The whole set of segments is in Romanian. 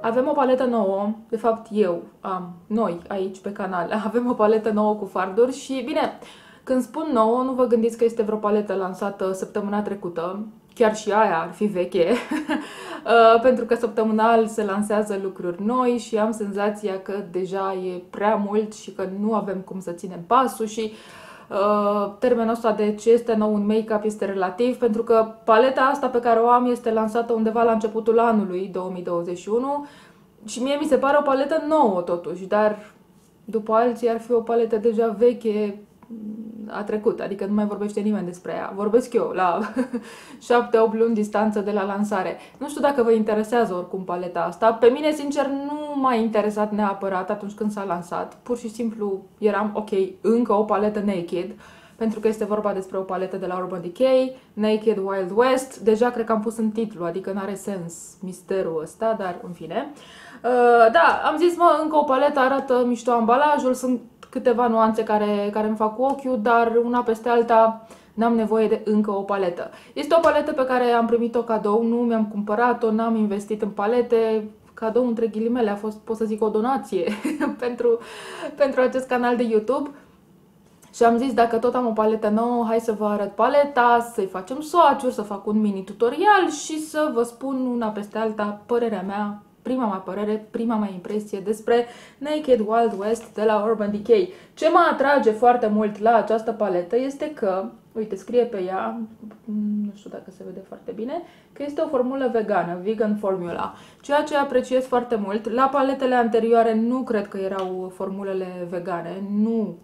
Avem o paletă nouă, de fapt noi aici pe canal, avem o paletă nouă cu farduri și bine, când spun nouă, nu vă gândiți că este vreo paletă lansată săptămâna trecută, chiar și aia ar fi veche, pentru că săptămânal se lansează lucruri noi și am senzația că deja e prea mult și că nu avem cum să ținem pasul și termenul ăsta de ce este nou în make-up este relativ, pentru că paleta asta pe care o am este lansată undeva la începutul anului 2021 și mie mi se pare o paletă nouă totuși, dar după alții ar fi o paletă deja veche, a trecut, adică nu mai vorbește nimeni despre ea. Vorbesc eu la 7-8 luni distanță de la lansare. Nu știu dacă vă interesează oricum paleta asta. Pe mine, sincer, nu m-a interesat neapărat atunci când s-a lansat. Pur și simplu eram, ok, încă o paletă Naked, pentru că este vorba despre o paletă de la Urban Decay, Naked Wild West. Deja cred că am pus în titlu, adică n-are sens misterul ăsta, dar în fine. Da, am zis, încă o paletă, arată mișto ambalajul, sunt câteva nuanțe care îmi fac ochiul, dar una peste alta n-am nevoie de încă o paletă. Este o paletă pe care am primit-o cadou, nu mi-am cumpărat-o, n-am investit în palete. Cadou între ghilimele, a fost, pot să zic, o donație pentru acest canal de YouTube. Și am zis, dacă tot am o paletă nouă, hai să vă arăt paleta, să-i facem swatch-uri, să fac un mini tutorial și să vă spun una peste alta părerea mea, prima mea părere, prima mea impresie despre Naked Wild West de la Urban Decay. Ce mă atrage foarte mult la această paletă este că, uite, scrie pe ea, nu știu dacă se vede foarte bine, că este o formulă vegană, vegan formula, ceea ce apreciez foarte mult. La paletele anterioare nu cred că erau formulele vegane, nu.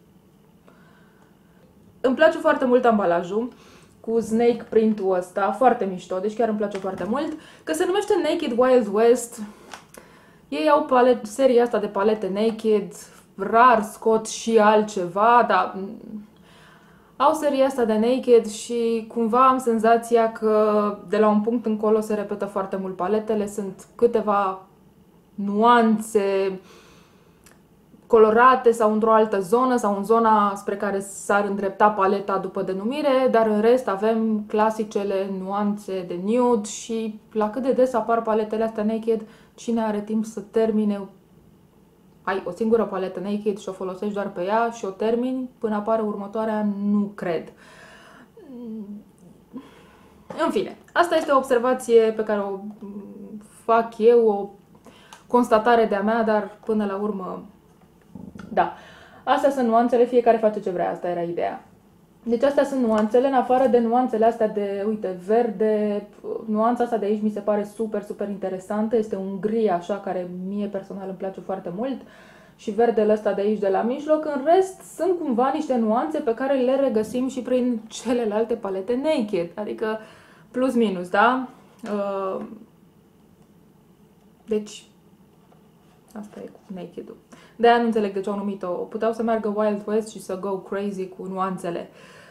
Îmi place foarte mult ambalajul cu snake print-ul ăsta, foarte mișto, deci chiar îmi place foarte mult, că se numește Naked Wild West. Ei au seria asta de palete Naked, rar scot și altceva, dar au seria asta de Naked și cumva am senzația că de la un punct încolo se repetă foarte mult paletele, sunt câteva nuanțe colorate sau într-o altă zonă sau în zona spre care s-ar îndrepta paleta după denumire, dar în rest avem clasicele nuanțe de nude și la cât de des apar paletele astea Naked, cine are timp să termine, ai o singură paletă Naked și o folosești doar pe ea și o termini până apare următoarea, nu cred. În fine, asta este o observație pe care o fac eu, o constatare de-a mea, dar până la urmă da, astea sunt nuanțele, fiecare face ce vrea, asta era ideea. Deci astea sunt nuanțele, în afară de nuanțele astea de, uite, verde, nuanța asta de aici mi se pare super, super interesantă, este un gri așa care mie personal îmi place foarte mult și verdele ăsta de aici de la mijloc, în rest sunt cumva niște nuanțe pe care le regăsim și prin celelalte palete Naked, adică plus minus, da? Deci asta e cu Naked-ul. De-aia nu înțeleg de ce au numit-o. Puteau să meargă Wild West și să go crazy cu nuanțele.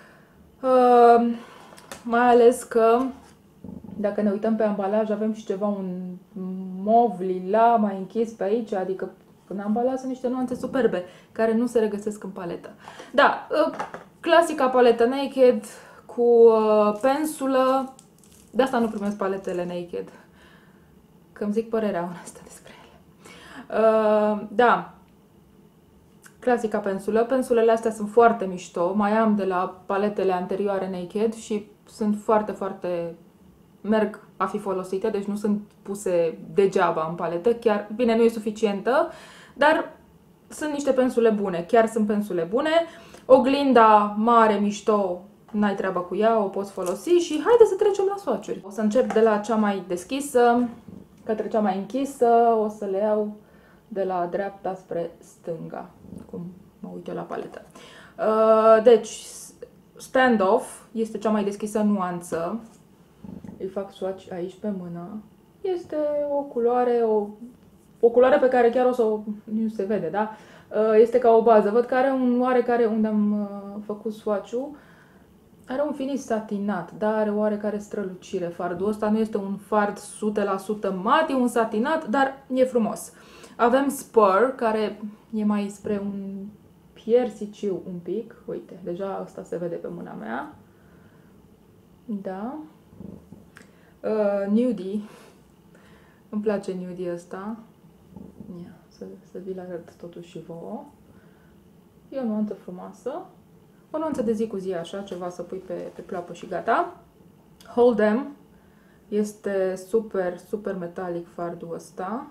Mai ales că, dacă ne uităm pe ambalaj, avem și ceva, un mov lila mai închis pe aici, adică în ambalaj sunt niște nuanțe superbe, care nu se regăsesc în paletă. Da, clasica paletă Naked cu pensulă. De asta nu primesc paletele Naked, că îmi zic părerea onestă despre ele. Da, clasica pensulă. Pensulele astea sunt foarte mișto. Mai am de la paletele anterioare Naked și sunt foarte, foarte... merg a fi folosite, deci nu sunt puse degeaba în paletă. Chiar, bine, nu e suficientă, dar sunt niște pensule bune. Chiar sunt pensule bune. Oglinda mare, mișto, n-ai treabă cu ea, o poți folosi și haide să trecem la swatch-uri. O să încep de la cea mai deschisă către cea mai închisă, o să le iau de la dreapta spre stânga, cum mă uit eu la paletă. Deci, Standoff este cea mai deschisă nuanță. Îi fac swatch aici pe mână. Este o culoare, o culoare pe care chiar o să o... nu se vede, da? Este ca o bază. Văd că are un oarecare, unde am făcut swatch-ul, are un finish satinat, dar are oarecare strălucire. Fardul ăsta nu este un fard 100% mat, e un satinat, dar e frumos. Avem Spur, care e mai spre un piersiciu un pic. Uite, deja asta se vede pe mâna mea. Da. Nudie. Îmi place nude ăsta. Ia, să vi-l arăt totuși și vouă. E o nuanță frumoasă. O nuanță de zi cu zi, așa, ceva să pui pe pleoapă și gata. Hold 'em. Este super, super metalic fardul ăsta.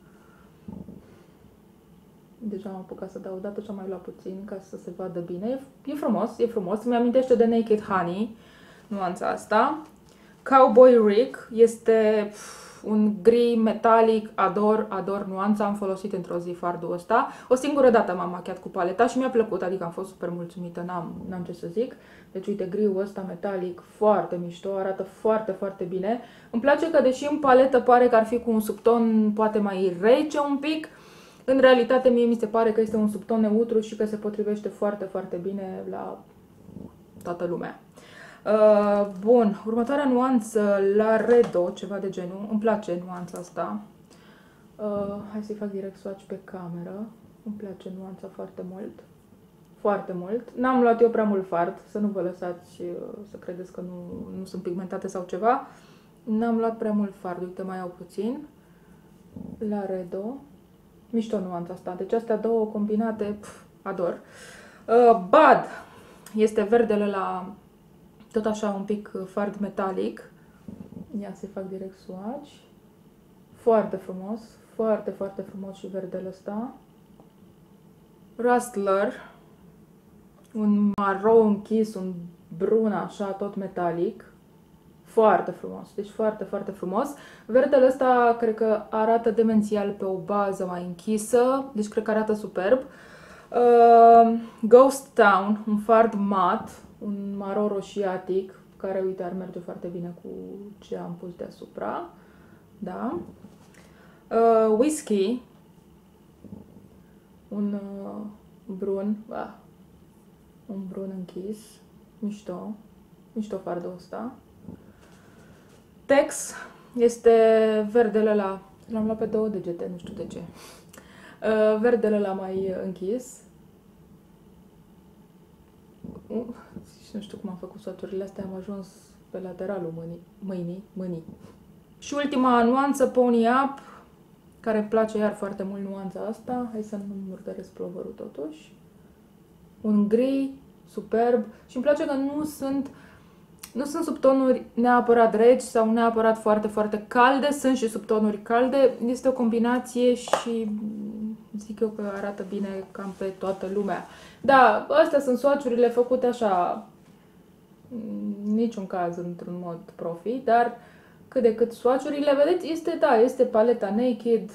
Deja am apucat să dau o dată și am mai luat puțin ca să se vadă bine. E frumos, e frumos. Mi-amintește de Naked Honey, nuanța asta. Cowboy Rick este un gri metalic, ador nuanța, am folosit într-o zi fardul ăsta. O singură dată m-am machiat cu paleta și mi-a plăcut, adică am fost super mulțumită, n-am ce să zic. Deci uite, griul ăsta metalic, foarte mișto, arată foarte, foarte bine. Îmi place că deși în paletă pare că ar fi cu un subton poate mai rece un pic, în realitate mie mi se pare că este un subton neutru și că se potrivește foarte, foarte bine la toată lumea. Bun, următoarea nuanță, la Redo, ceva de genul. Îmi place nuanța asta. Hai să-i fac direct swatch pe cameră. Îmi place nuanța foarte mult. Foarte mult. N-am luat eu prea mult fard, să nu vă lăsați să credeți că nu sunt pigmentate sau ceva. N-am luat prea mult fard, uite, mai au puțin. La Redo. Mișto nuanța asta. Deci astea două combinate, ador. Bad este verdele la tot așa un pic fard metalic. Ia să-i fac direct swatch. Foarte frumos. Foarte, foarte frumos și verdele ăsta. Rustler. Un maro închis, un brun așa, tot metalic. Foarte frumos. Deci foarte, foarte frumos. Verdele ăsta cred că arată demențial pe o bază mai închisă. Deci cred că arată superb. Ghost Town, un fard mat, un maro roșiatic, care, uite, ar merge foarte bine cu ce am pus deasupra. Da. Whisky, un brun, un brun închis, mișto, mișto fardul ăsta. Tex este verdele la, l-am luat pe două degete, nu știu de ce. Verdele la mai închis. Nu știu cum am făcut swatch-urile astea, am ajuns pe lateralul mâinii. Și ultima nuanță, Pony Up, care îmi place iar foarte mult nuanța asta. Hai să nu murdăresc plovărul totuși. Un gri superb și îmi place că nu sunt subtonuri neapărat reci sau neapărat foarte, foarte calde. Sunt și subtonuri calde. Este o combinație și zic eu că arată bine cam pe toată lumea. Da, astea sunt swatch-urile făcute așa, în niciun caz într-un mod profi, dar cât de cât swatch-urile, vedeți, este paleta Naked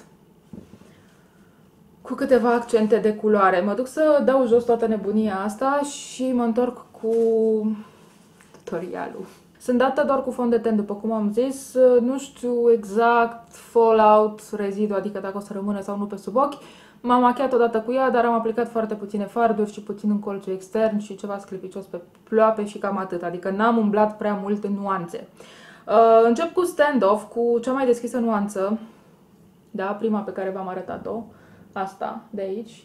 cu câteva accente de culoare. Mă duc să dau jos toată nebunia asta și mă întorc cu tutorialul. Sunt dată doar cu fond de ten, după cum am zis, nu știu exact fallout, rezidu, adică dacă o să rămână sau nu pe sub ochi. M-am machiat odată cu ea, dar am aplicat foarte puține farduri și puțin în colțul extern și ceva sclipicios pe ploape și cam atât, adică n-am umblat prea mult în nuanțe. Încep cu standoff, cu cea mai deschisă nuanță, da, prima pe care v-am arătat-o, asta de aici,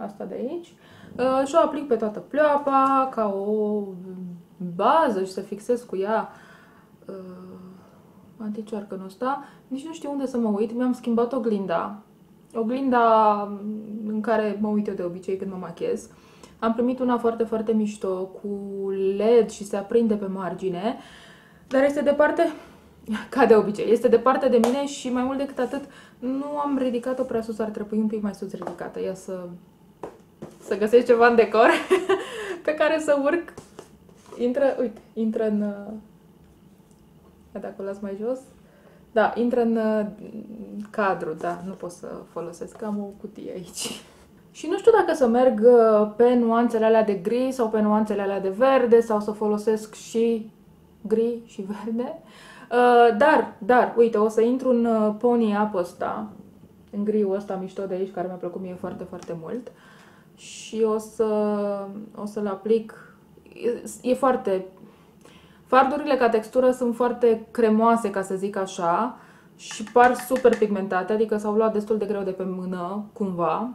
și o aplic pe toată pleoapa ca o bază și să fixez cu ea anticioarcănul ăsta. Nici nu știu unde să mă uit, mi-am schimbat oglinda în care mă uit eu de obicei când mă machez. Am primit una foarte, foarte mișto cu LED și se aprinde pe margine, dar este departe, ca de obicei, este departe de mine și mai mult decât atât nu am ridicat-o prea sus, ar trebui un pic mai sus ridicată. Ia să găsesc ceva în decor pe care să urc. Intră în... Dacă o las mai jos. Da, intră în cadru, da, nu pot să folosesc, am o cutie aici. Și nu știu dacă să merg pe nuanțele alea de gri sau pe nuanțele alea de verde sau să folosesc și gri și verde. Dar, uite, o să intru în Pony Up ăsta, în griul ăsta mișto de aici, care mi-a plăcut mie foarte, foarte mult. Și o să-l aplic. E foarte... Fardurile ca textură sunt foarte cremoase, ca să zic așa, și par super pigmentate, adică s-au luat destul de greu de pe mână, cumva.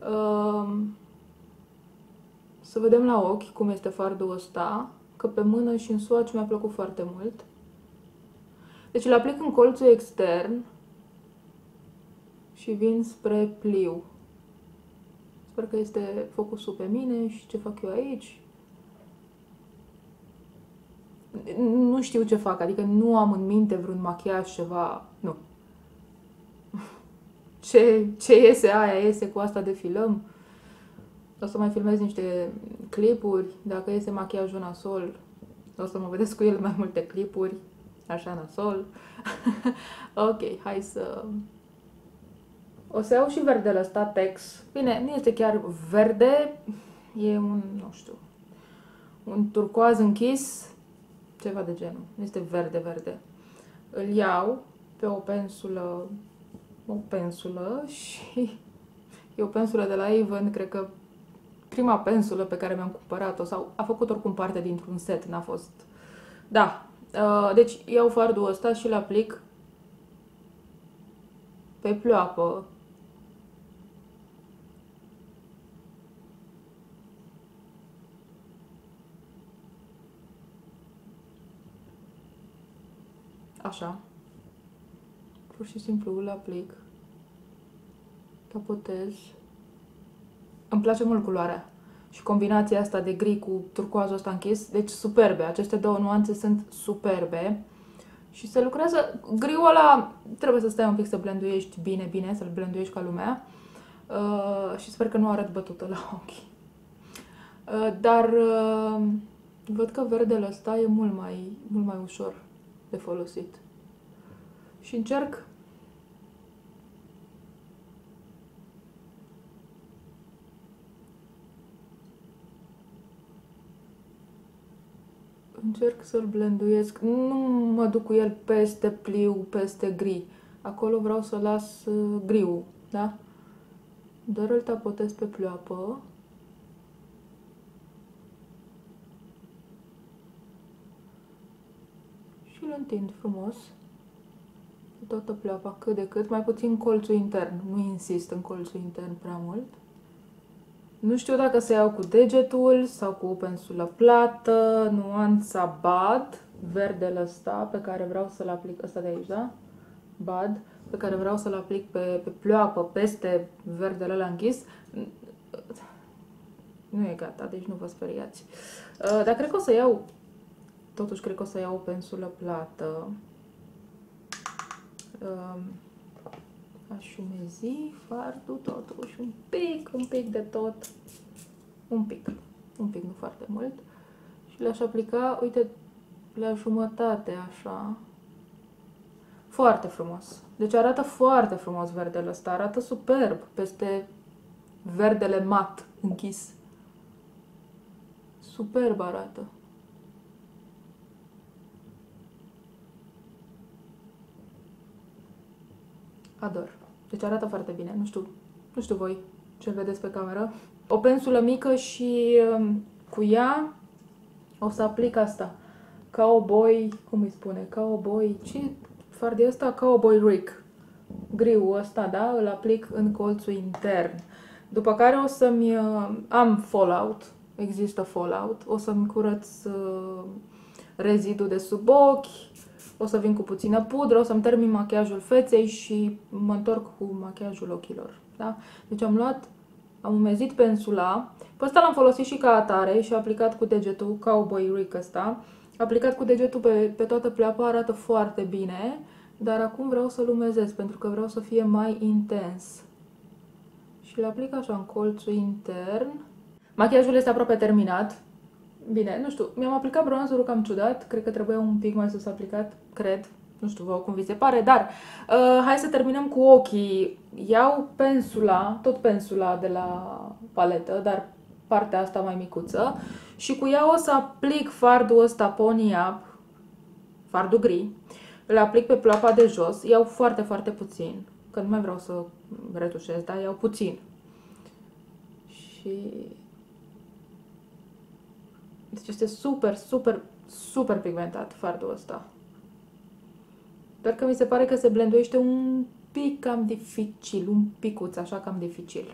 Să vedem la ochi cum este fardul ăsta, că pe mână și în swatch mi-a plăcut foarte mult. Deci îl aplic în colțul extern și vin spre pliu. Sper că este focusul pe mine și ce fac eu aici. Nu știu ce fac, adică nu am în minte vreun machiaj, ceva, nu. Ce iese, aia iese, cu asta defilăm. O să mai filmez niște clipuri, dacă iese machiajul nasol, o să mă vedeți cu el mai multe clipuri, așa nasol. Ok, hai să... O să iau și verdele ăsta, Tex. Bine, nu este chiar verde, e un, nu știu, un turcoaz închis, ceva de genul. Este verde. Îl iau pe o pensulă și e o pensulă de la Avon, cred că prima pensulă pe care mi-am cumpărat-o, sau a făcut oricum parte dintr-un set, n-a fost... Da, deci iau fardul ăsta și îl aplic pe pleoapă. Așa. Pur și simplu îl aplic. Tapotez. Îmi place mult culoarea. Și combinația asta de gri cu turcoazul ăsta închis, deci superbe. Aceste două nuanțe sunt superbe. Și se lucrează... Griul ăla trebuie să stai un pic să blenduiești bine, să-l blenduiești ca lumea. Și sper că nu arăt bătută la ochi. Dar văd că verdele ăsta e mult mai ușor de folosit. Și încerc să-l blenduiesc. Nu mă duc cu el peste pliu, peste gri. Acolo vreau să las griul, da? Doar îl tapotez pe pleoapă. Și îl întind frumos pe toată pleoapa, cât de cât, mai puțin colțul intern. Nu insist în colțul intern prea mult. Nu știu dacă să iau cu degetul sau cu o pensulă plată, nuanța Bad, verdele ăsta pe care vreau să-l aplic, ăsta de aici, da? Bad, pe care vreau să-l aplic pe pleoapă, peste verdele ăla închis. Nu e gata, deci nu vă speriați. Dar cred că o să iau, totuși cred că o să iau o pensulă plată. Aș umezi fardul totuși un pic de tot, un pic, nu foarte mult, și le-aș aplica, uite, la jumătate, așa, foarte frumos. Deci arată foarte frumos verdele ăsta, arată superb peste verdele mat închis. Superb arată. Ador. Deci arată foarte bine. Nu știu voi ce vedeți pe cameră. O pensulă mică și cu ea o să aplic asta. Cowboy, cum îi spune? Cowboy, ce fard e ăsta? Cowboy Rick. Griul ăsta, da? Îl aplic în colțul intern. După care o să-mi... am fallout. Există fallout. O să-mi curăț rezidul de sub ochi. O să vin cu puțină pudră, o să-mi termin machiajul feței și mă întorc cu machiajul ochilor. Da? Deci am umezit pensula. Pe ăsta l-am folosit și ca atare și aplicat cu degetul, Cowboy Rick ăsta. Aplicat cu degetul pe toată pleoapa, arată foarte bine, dar acum vreau să-l umezesc pentru că vreau să fie mai intens. Și l aplic așa în colțul intern. Machiajul este aproape terminat. Bine, nu știu, mi-am aplicat bronzerul cam ciudat, cred că trebuia un pic mai sus aplicat, cred, nu știu vouă cum vi se pare, dar hai să terminăm cu ochii. Iau pensula, tot pensula de la paletă, dar partea asta mai micuță, și cu ea o să aplic fardul ăsta Pony Up, fardul gri, îl aplic pe pleoapa de jos, iau foarte, foarte puțin, că nu mai vreau să retușez, dar iau puțin. Și... deci este super pigmentat fardul ăsta. Doar că mi se pare că se blenduiește un pic cam dificil, un picuț așa cam dificil.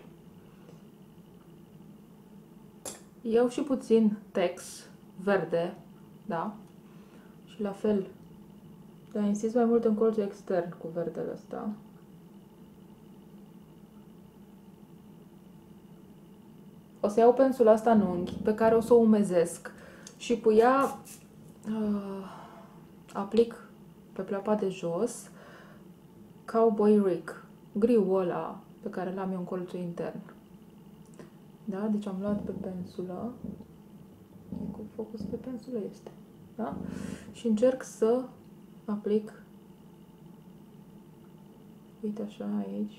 Iau și puțin Tex verde, da? Și la fel, dar insist mai mult în colțul extern cu verdele ăsta. o să iau pensula asta în unghi, pe care o să o umezesc și cu ea aplic pe pleoapa de jos Cowboy Rick, griul ăla pe care l-am eu în colțul intern. Da? Deci am luat pe pensulă, cu focus pe pensulă este, da? Și încerc să aplic, uite așa aici.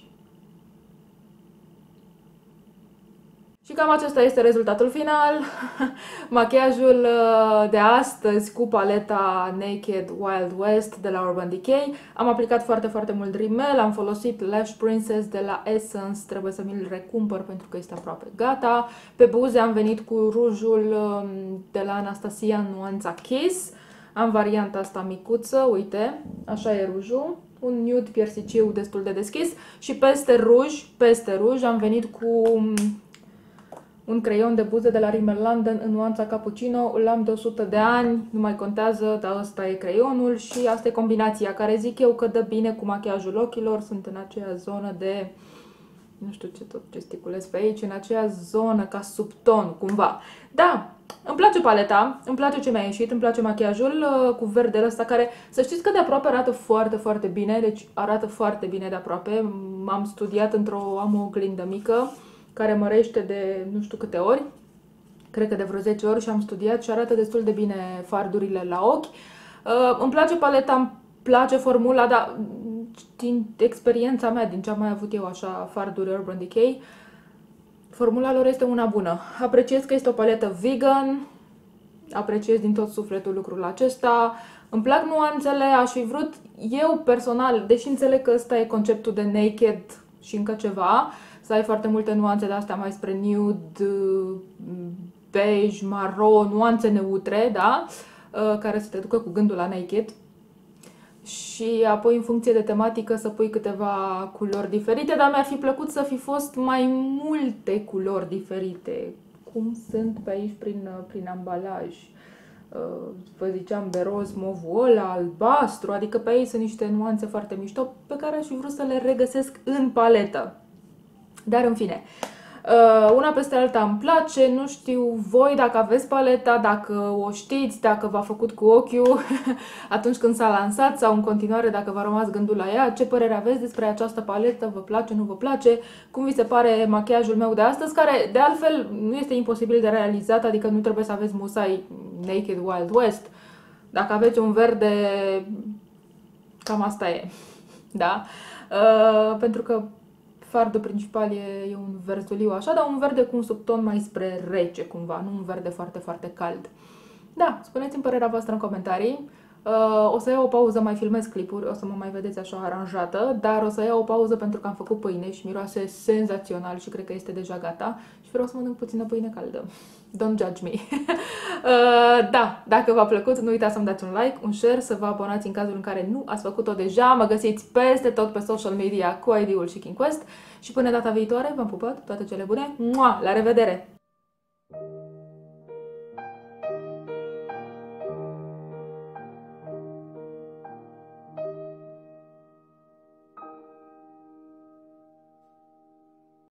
Și cam acesta este rezultatul final. Machiajul de astăzi cu paleta Naked Wild West de la Urban Decay. Am aplicat foarte mult rimel, am folosit Lash Princess de la Essence, trebuie să mi-l recumpăr pentru că este aproape gata. Pe buze am venit cu rujul de la Anastasia în nuanța Kiss. Am varianta asta micuță, uite, așa e rujul. Un nude piersiciu destul de deschis și peste ruj am venit cu un creion de buze de la Rimmel London în nuanța Cappuccino. L-am de 100 de ani, nu mai contează, dar ăsta e creionul și asta e combinația care zic eu că dă bine cu machiajul ochilor. Sunt în aceea zonă de, nu știu ce tot gesticulez pe aici, în aceea zonă ca subton, cumva. Da, îmi place paleta, îmi place ce mi-a ieșit, îmi place machiajul cu verdele ăsta care, să știți că de aproape arată foarte bine, deci arată foarte bine de aproape. M-am studiat am o oglindă mică care mărește de nu știu câte ori, cred că de vreo 10 ori și am studiat și arată destul de bine fardurile la ochi. Îmi place paleta, îmi place formula, dar din experiența mea, din ce am mai avut eu așa farduri Urban Decay, formula lor este una bună. Apreciez că este o paletă vegan, apreciez din tot sufletul lucrul acesta, îmi plac nuanțele, aș fi vrut eu personal, deși înțeleg că ăsta e conceptul de naked și încă ceva, să ai foarte multe nuanțe de astea mai spre nude, beige, maro, nuanțe neutre, da? Care să te ducă cu gândul la naked. Și apoi în funcție de tematică să pui câteva culori diferite, dar mi-ar fi plăcut să fi fost mai multe culori diferite, cum sunt pe aici prin ambalaj. Vă ziceam de roz, movul ăla, albastru, adică pe aici sunt niște nuanțe foarte mișto pe care aș fi vrut să le regăsesc în paletă. Dar în fine, una peste alta îmi place, nu știu voi dacă aveți paleta, dacă o știți, dacă v-a făcut cu ochiul atunci când s-a lansat sau în continuare dacă v-a rămas gândul la ea, ce părere aveți despre această paletă, vă place, nu vă place, cum vi se pare machiajul meu de astăzi, care de altfel nu este imposibil de realizat, adică nu trebuie să aveți musai Naked Wild West, dacă aveți un verde, cam asta e, da, pentru că fardul principal e un verzuliu așa, dar un verde cu un subton mai spre rece cumva, nu un verde foarte cald. Da, spuneți-mi părerea voastră în comentarii. O să iau o pauză, mai filmez clipuri, o să mă mai vedeți așa aranjată, dar o să iau o pauză pentru că am făcut pâine și miroase senzațional și cred că este deja gata și vreau să mănânc puțină pâine caldă. Don't judge me. Da, dacă v-a plăcut, nu uitați să-mi dați un like, un share, să vă abonați în cazul în care nu ați făcut-o deja. Mă găsiți peste tot pe social media cu ID-ul Chic in Quest și până data viitoare v-am pupat, toate cele bune. Mua! La revedere!